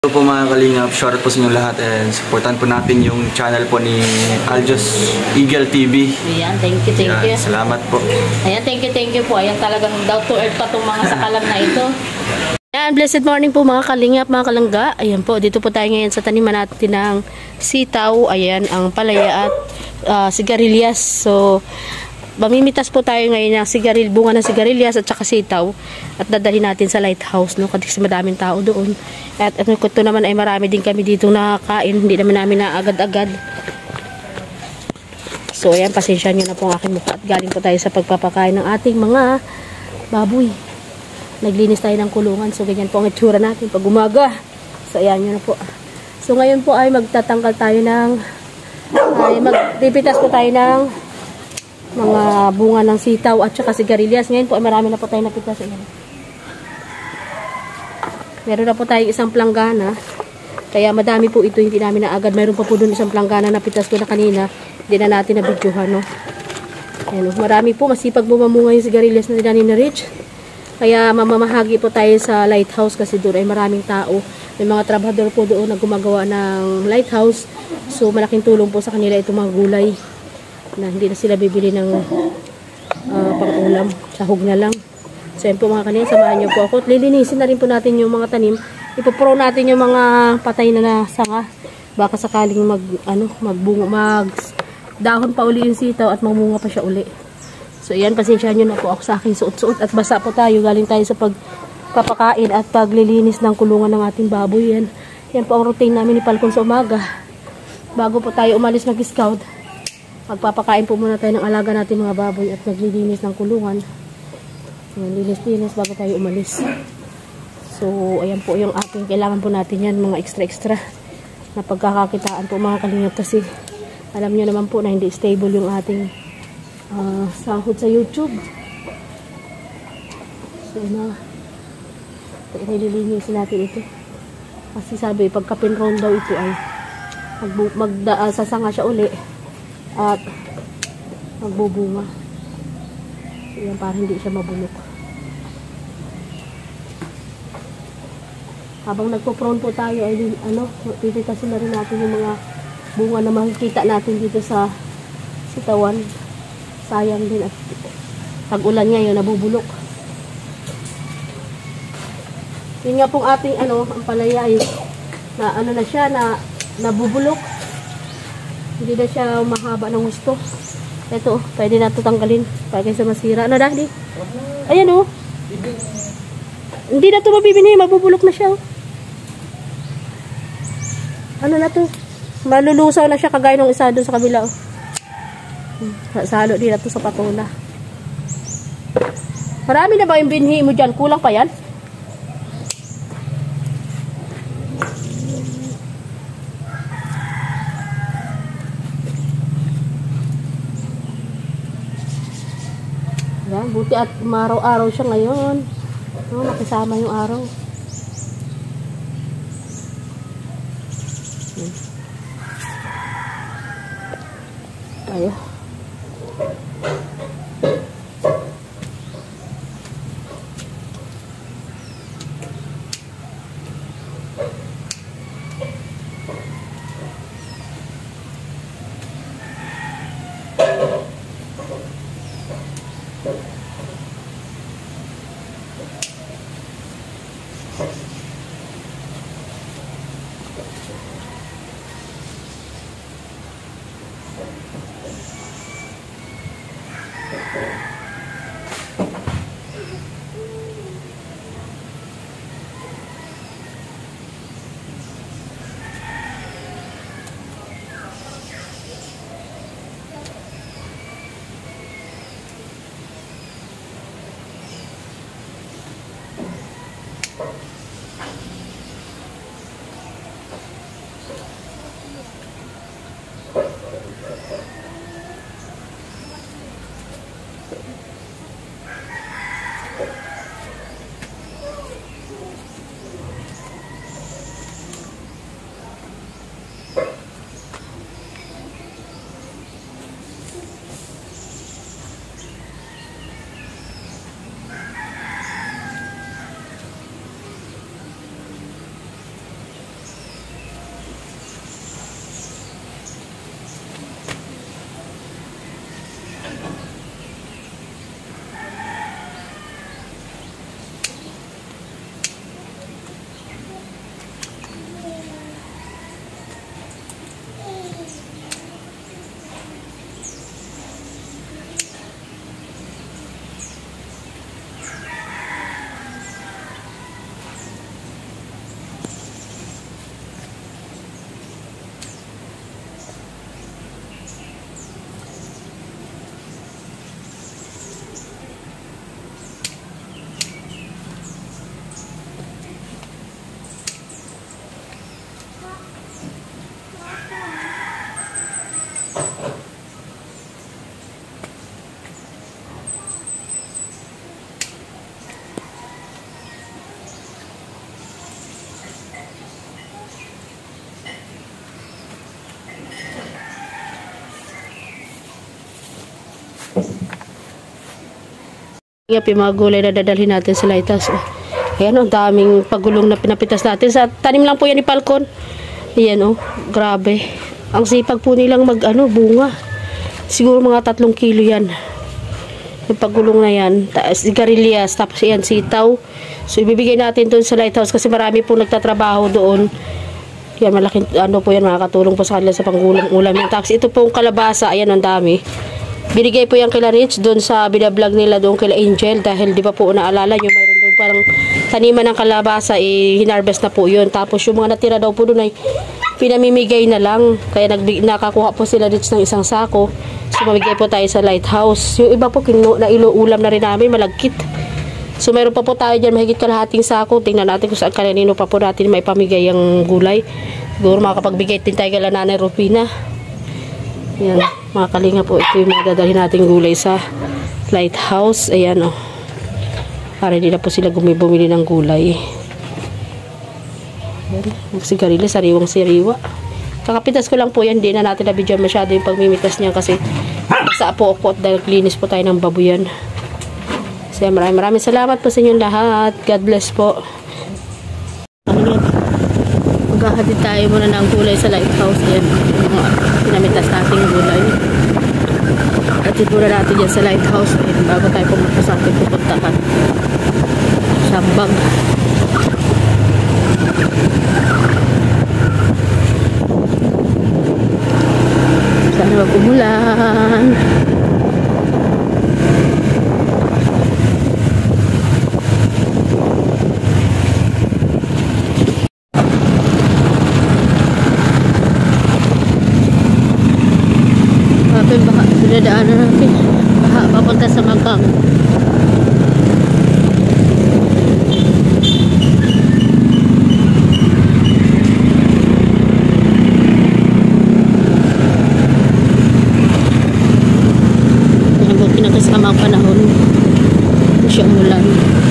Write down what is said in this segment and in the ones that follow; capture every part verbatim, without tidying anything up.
Hello po mga kalingap, shoutout po sa inyo lahat and supportan po natin yung channel po ni Aljos Eagle T V. Ayan, thank you, thank Ayan, you. salamat po. Ayan, thank you, thank you po. Ayan, talagang down to earth pa itong mga sakalam na ito. Ayan, blessed morning po mga kalingap, mga kalangga. Ayan po, dito po tayo ngayon sa taniman natin ng sitaw. Ayan, ang palaya at uh, sigarilyas. So, mamimitas po tayo ngayon ng sigaril, bunga ng sigarilyas at saka sitaw at dadalhin natin sa lighthouse, no? Kasi madaming tao doon. At ano ko to naman ay marami din kami dito nakakain, hindi naman namin na agad-agad. So ayan, pasensya nyo na po ang aking mukha at galing po tayo sa pagpapakain ng ating mga baboy. Naglinis tayo ng kulungan, so ganyan po ang itsura natin pag umaga. So ayan nyo na po. So ngayon po ay magtatanggal tayo ng ay magpipitas po tayo ng mga bunga ng sitaw at saka sigarilyas. Ngayon po ay marami na po tayo napitas. Ayan. Meron na po tayong isang planggana. Kaya madami po ito, hindi namin na agad. Meron pa po doon isang planggana na pitas ko na kanina. Hindi na natin nabidyohan, no? Ayan, no? Marami po, masipag bumamunga yung sigarilyas na tinanim na Rich. Kaya mamamahagi po tayo sa lighthouse kasi doon ay maraming tao. May mga trabahador po doon na gumagawa ng lighthouse. So malaking tulong po sa kanila itong mga gulay na hindi na sila bibili ng uh, pang-ulam, sahog na lang. So yun po mga kanina, samahan nyo po ako. Lilinisin na rin po natin yung mga tanim. Ipopro natin yung mga patay na nasanga. Baka sakaling mag, ano, magbunga, mag dahon pa uli yung sitaw at mamunga pa siya uli. So yan, pasensya nyo na po ako sa aking suot-suot at basa po tayo. Galing tayo sa pagpapakain at paglilinis ng kulungan ng ating baboy. Yan, yan po ang routine namin ni Falcon sa umaga. Bago po tayo umalis mag-scout, magpapakain po muna tayo ng alaga natin mga baboy at naglilinis ng kulungan. Ayan, linis-linis bago tayo umalis. So, ayan po yung ating kailangan po natin yan, mga extra-extra na pagkakakitaan po mga kalingap kasi alam nyo naman po na hindi stable yung ating uh, sahod sa YouTube. So, na nililinisin natin ito. Kasi sabi, pagka pinround daw ito ay magsasanga siya uli at magbubunga. Yan, para hindi siya mabulok. Habang nagpo-prone po tayo ay ano, pipitasin na rin natin yung mga bunga na makikita natin dito sa sitawan. Sayang din at tag-ulan ngayon nabubulok. Yun nga pong ating ano, ang palaya ay na ano na siya, na nabubulok. Hindi na siya mahaba ng gusto. Ito, pwede na ito tanggalin para kaysa masira. Ano, Daddy? Ayan, oh. Hindi na ito mabibini. Mabubulok na siya, oh. Ano na ito? Malulusaw na siya kagaya ng isa doon sa kabila, oh. Salo din na ito sa patula. Marami na ba yung binhi mo dyan? Kulang pa yan? Yan, buti at umaraw-araw siya ngayon. Oh, nakisama yung araw. Hmm. Ayo. Yung mga gulay na dadalhin natin sa lighthouse. Oh. Ayan, oh, daming pagulong na pinapitas natin. Sa tanim lang po yan ni Falcon. Ayan, oh, grabe. Ang sipag po nilang mag, ano, bunga. Siguro mga tatlong kilo yan. Yung pagulong na yan. Tapos, sigarilyas. Tapos, yan, sitaw. So, ibibigay natin doon sa lighthouse kasi marami po nagtatrabaho doon. Yan, malaking, ano po yan, makakatulong po sa kanila sa panggulang-ulam. Tapos, ito pong kalabasa. Ayan, ang dami. Binigay po yan kila Rich doon sa binablog nila doon kila Angel. Dahil, di ba po, naalala nyo, mayroon doon parang taniman ng kalabasa, eh, hinarvest na po yun. Tapos yung mga natira daw po doon ay pinamimigay na lang. Kaya nag, nakakuha po sila Rich ng isang sako. So mamigay po tayo sa lighthouse. Yung iba po, kinu, na iluulam na rin namin, malagkit. So meron pa po tayo dyan, mahigit kalahating sako. Tingnan natin kung saan kanino pa po natin may pamigay ang gulay. Siguro makapagbigay din tayo kala Nanay Rufina. Yan, mga kalinga po, ito yung mga dadalhin nating gulay sa lighthouse. Ayan, oh. Para hindi na po sila bumili ng gulay. Sigarilyo, sariwang siriwa. Kakapitas ko lang po yan. Hindi na natin na-video masyado yung pagmimitas niya kasi sa po ako at dahil linis po tayo ng babuyan. So maraming maraming salamat po sa inyong lahat. God bless po. Maghahatid tayo muna ng gulay sa lighthouse. Ayan, pinamitas natin gulay. Hatid muna natin yan sa lighthouse. Ayan, bago tayo pumunta sa ating pupuntahan. Sambag. Sana wag umulan. Kapag baka dinadaanan natin. Baka papunta sa Magang. Ang panahon siya umulan.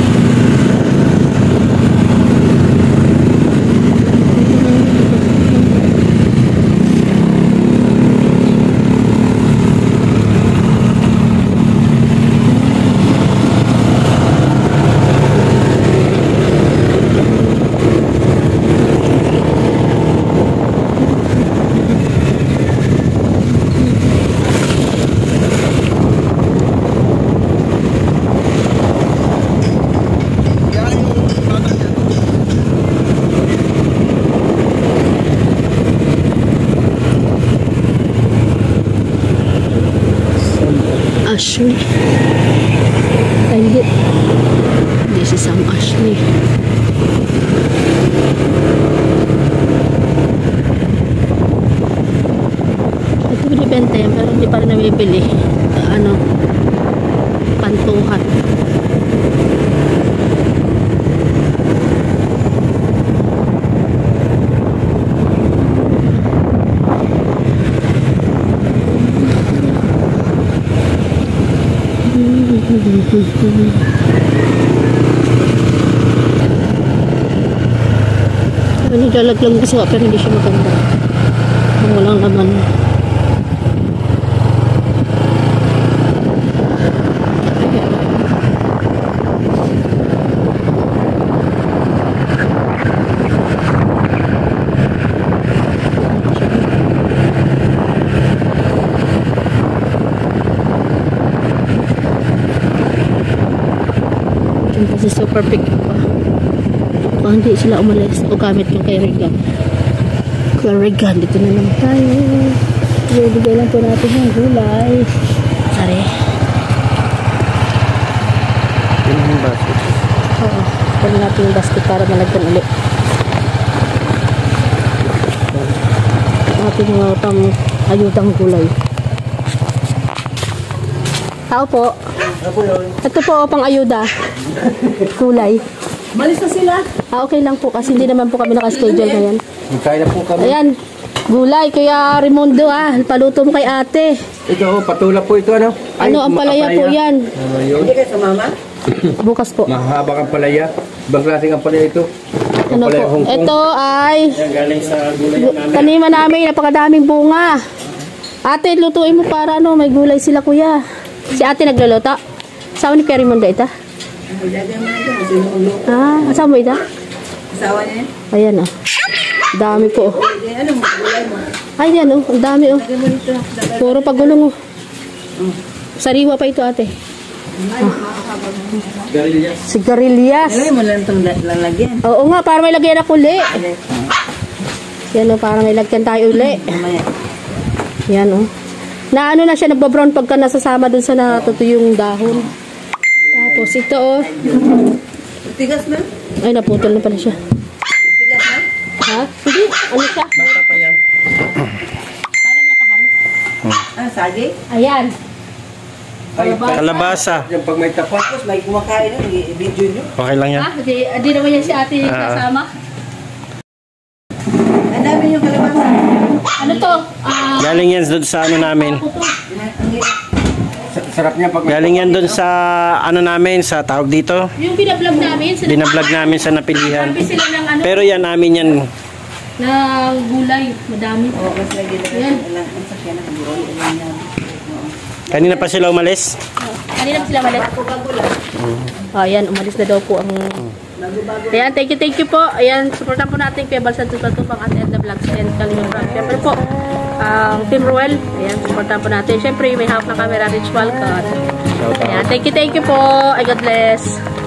Ashley. Ay, hindi. Hindi si Sam Ashley. Ito binibenta yan, pero hindi pa rin namibili. Ano? Pantuhan. Ano lalaglang gusto pero hindi siya maganda. Ang walang naman. Kasi super big pa. Kung hindi sila umalis o gamit yung kay Regan. Kay Regan, dito na naman tayo. Ibigay lang po natin yung gulay. Sorry. Yun yung basket. Oo. Pwede natin yung basket para malagyan ulit. Natin yung uh, pang ayudang gulay. Tao po. Ito po pang ayuda. Gulay. Malis na sila. Ah, okay lang po kasi hindi naman po kami naka-schedule ngayon. Kaya na po kami. Ayan, gulay. Kaya Raimundo ah, paluto mo kay ate. Ito, patula po ito, ano? Ay, ano, ang palaya po yan. Uh, yun. Hindi kayo sa mama? Bukas po. Mahaba kang palaya. Ibang klaseng ang palaya ito. Ang Ano palaya po? Hong Kong. Ito ay Galing sa gulay namin. taniman namin. Napakadaming bunga. Ate, lutuin mo para ano, may gulay sila kuya. Si ate nagluluto. Asawa ni Perry Monda ita? Ah, asawa mo ita? Asawa niya? Ayan oh. Dami po oh. Ano mo? Gulay mo? Ay, yan oh. Ang dami oh. Puro pagulong oh. Sariwa pa ito ate. Garillas. Sigarilyas. Lagay mo lang itong lalagyan. Oo nga, para may lagyan ako uli. Yan o, para may lagyan tayo uli. Mamaya. Yan o. Na ano na siya, nagbabrown pagka nasasama dun sa natutuyong dahon. Tapos ito o. Tigas na? Ay, naputol na pala siya. Tigas na? Ha? Hindi, ano siya? Bata pa yan. Para nakahang. Ah, sagi? Ayan. Ay, Kalabasa. yung pag may tapat. Tapos may kumakain nun, i-video nyo. Okay lang yan. Ah, di, di naman yan si ate kasama. Ang dami yung kalabasa. Ano to? Ah, Galing yan doon sa ano namin. Sarap niya pag may Galing yan doon sa ano namin, sa tawag dito. yung binablog namin. Sa Binablog namin sa napilihan. Marami sila ng ano, Pero yan namin yan. ng gulay. Madami. Oo, kasi lagi na Yan. lang. Ang sakyan na kaburo. Ayan yan. Kanina pa sila umalis. Kanina pa sila malit. Oh, ayan, umalis na daw po ang... Ayan, thank you, thank you po. Ayan, supportan po natin kay Balsan Tututupang at Edna Vlogs and Kalinga Vlog. Siyempre po, ang Team Ruel. Ayan, supportan po natin. Siyempre, may hawak na camera, Rich Walcott. Ayan, thank you, thank you po. Ay, God bless.